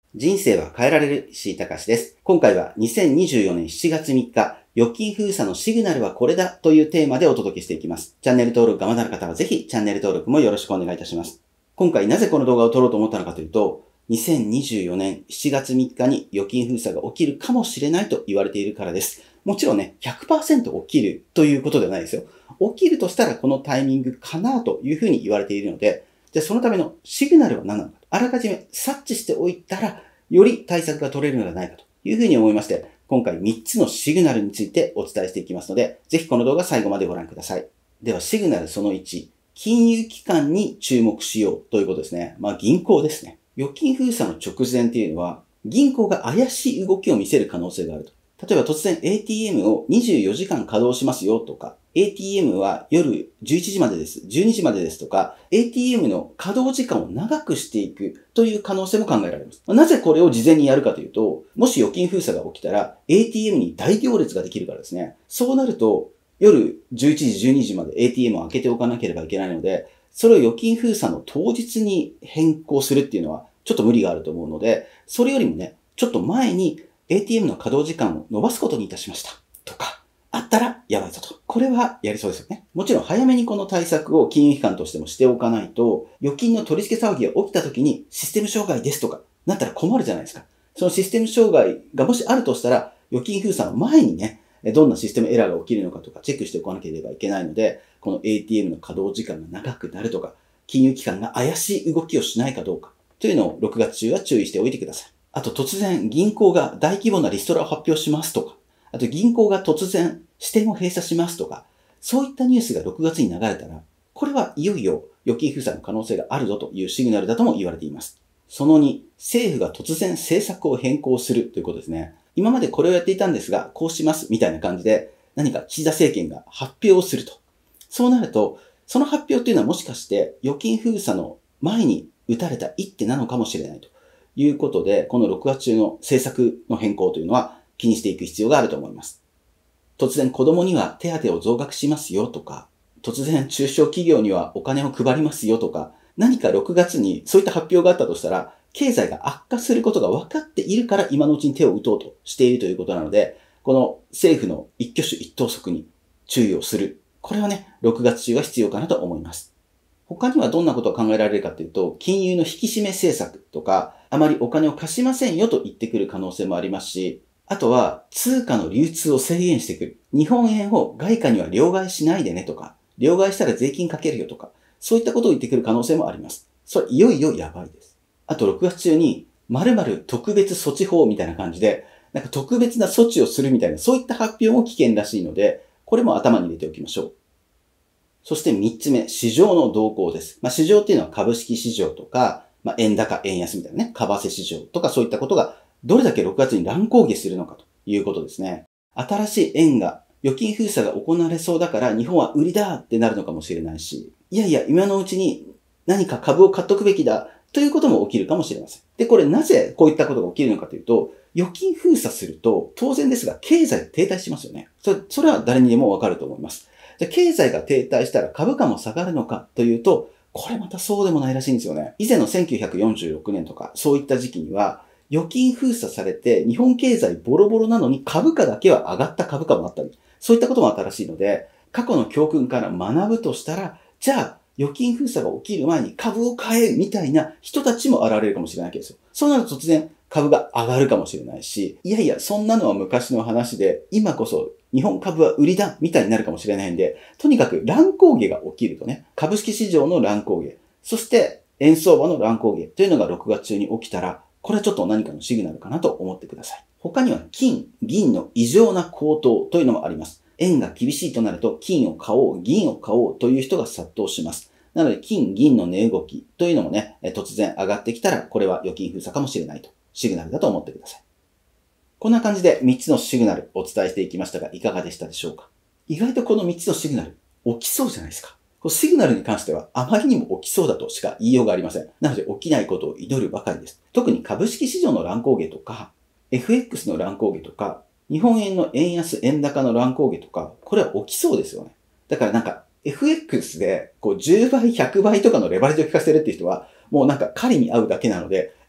人生は変えられる石井隆です。今回は2024年7月3日、預金封鎖のシグナルはこれだというテーマでお届けしていきます。チャンネル登録がまだの方はぜひチャンネル登録もよろしくお願いいたします。今回なぜこの動画を撮ろうと思ったのかというと、2024年7月3日に預金封鎖が起きるかもしれないと言われているからです。もちろんね、100% 起きるということではないですよ。起きるとしたらこのタイミングかなというふうに言われているので、じゃあそのためのシグナルは何なのか。あらかじめ察知しておいたら、より対策が取れるのではないかというふうに思いまして、今回3つのシグナルについてお伝えしていきますので、ぜひこの動画最後までご覧ください。では、シグナルその1、金融機関に注目しようということですね。銀行ですね。預金封鎖の直前っていうのは、銀行が怪しい動きを見せる可能性があると。例えば突然 ATM を24時間稼働しますよとか、ATM は夜11時までです、12時までですとか、ATM の稼働時間を長くしていくという可能性も考えられます。なぜこれを事前にやるかというと、もし預金封鎖が起きたら ATM に大行列ができるからですね。そうなると、夜11時、12時まで ATM を開けておかなければいけないので、それを預金封鎖の当日に変更するっていうのはちょっと無理があると思うので、それよりもね、ちょっと前に ATM の稼働時間を伸ばすことにいたしましたとか、あったらやばいぞと。これはやりそうですよね。もちろん早めにこの対策を金融機関としてもしておかないと、預金の取り付け騒ぎが起きた時にシステム障害ですとかなったら困るじゃないですか。そのシステム障害がもしあるとしたら、預金封鎖の前にね、どんなシステムエラーが起きるのかとかチェックしておかなければいけないので、この ATM の稼働時間が長くなるとか、金融機関が怪しい動きをしないかどうかというのを6月中は注意しておいてください。あと突然銀行が大規模なリストラを発表しますとか、あと銀行が突然支店を閉鎖しますとか、そういったニュースが6月に流れたら、これはいよいよ預金封鎖の可能性があるぞというシグナルだとも言われています。その2、政府が突然政策を変更するということですね。今までこれをやっていたんですが、こうしますみたいな感じで、何か岸田政権が発表をすると。そうなると、その発表というのはもしかして預金封鎖の前に打たれた一手なのかもしれないということで、この6月中の政策の変更というのは気にしていく必要があると思います。突然子供には手当を増額しますよとか、突然中小企業にはお金を配りますよとか、何か6月にそういった発表があったとしたら、経済が悪化することが分かっているから今のうちに手を打とうとしているということなので、この政府の一挙手一投足に注意をする。これはね、6月中は必要かなと思います。他にはどんなことが考えられるかというと、金融の引き締め政策とか、あまりお金を貸しませんよと言ってくる可能性もありますし、あとは通貨の流通を制限してくる。日本円を外貨には両替しないでねとか、両替したら税金かけるよとか、そういったことを言ってくる可能性もあります。それいよいよやばいです。あと6月中に〇〇特別措置法みたいな感じで、なんか特別な措置をするみたいな、そういった発表も危険らしいので、これも頭に入れておきましょう。そして3つ目、市場の動向です。市場っていうのは株式市場とか、円高、円安みたいなね、為替市場とかそういったことがどれだけ6月に乱高下するのかということですね。新しい円が、預金封鎖が行われそうだから日本は売りだってなるのかもしれないし、いやいや、今のうちに何か株を買っとくべきだということも起きるかもしれません。で、これなぜこういったことが起きるのかというと、預金封鎖すると当然ですが経済が停滞しますよね。それは誰にでもわかると思います。じゃ経済が停滞したら株価も下がるのかというと、これまたそうでもないらしいんですよね。以前の1946年とかそういった時期には、預金封鎖されて日本経済ボロボロなのに株価だけは上がった株価もあったり、そういったこともあったらしいので、過去の教訓から学ぶとしたら、じゃあ預金封鎖が起きる前に株を買えみたいな人たちも現れるかもしれないわけですよ。そうなると突然株が上がるかもしれないし、いやいや、そんなのは昔の話で、今こそ日本株は売りだみたいになるかもしれないんで、とにかく乱高下が起きるとね、株式市場の乱高下、そして円相場の乱高下というのが6月中に起きたら、これはちょっと何かのシグナルかなと思ってください。他には金、銀の異常な高騰というのもあります。円が厳しいとなると金を買おう、銀を買おうという人が殺到します。なので金、銀の値動きというのもね、突然上がってきたら、これは預金封鎖かもしれないと。シグナルだと思ってください。こんな感じで3つのシグナルお伝えしていきましたが、いかがでしたでしょうか？意外とこの3つのシグナル、起きそうじゃないですか。このシグナルに関してはあまりにも起きそうだとしか言いようがありません。なので起きないことを祈るばかりです。特に株式市場の乱高下とか、FX の乱高下とか、日本円の円安、円高の乱高下とか、これは起きそうですよね。だからなんか FX でこう10倍、100倍とかのレバレッジを効かせるっていう人は、もうなんか狩りに合うだけなので、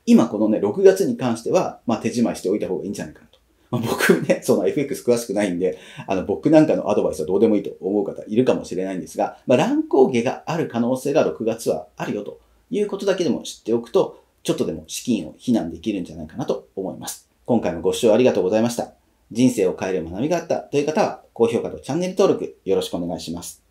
今このね、6月に関しては、手仕まいしておいた方がいいんじゃないかなと。僕ね、その FX 詳しくないんで、僕なんかのアドバイスはどうでもいいと思う方いるかもしれないんですが、乱高下がある可能性が6月はあるよということだけでも知っておくと、ちょっとでも資金を避難できるんじゃないかなと思います。今回もご視聴ありがとうございました。人生を変える学びがあったという方は、高評価とチャンネル登録よろしくお願いします。